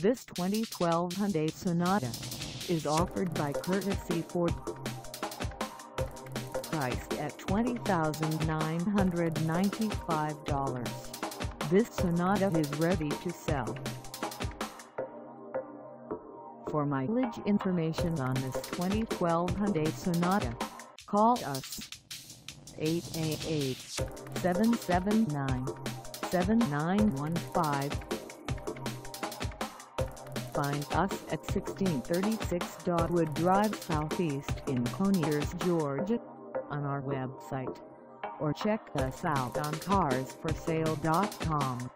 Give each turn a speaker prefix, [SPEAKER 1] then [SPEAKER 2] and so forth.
[SPEAKER 1] This 2012 Hyundai Sonata is offered by Courtesy Ford. Priced at $20,995, this Sonata is ready to sell. For mileage information on this 2012 Hyundai Sonata, call us 888-779-7915. Find us at 1636 Dogwood Drive Southeast in Conyers, Georgia, on our website, or check us out on carsforsale.com.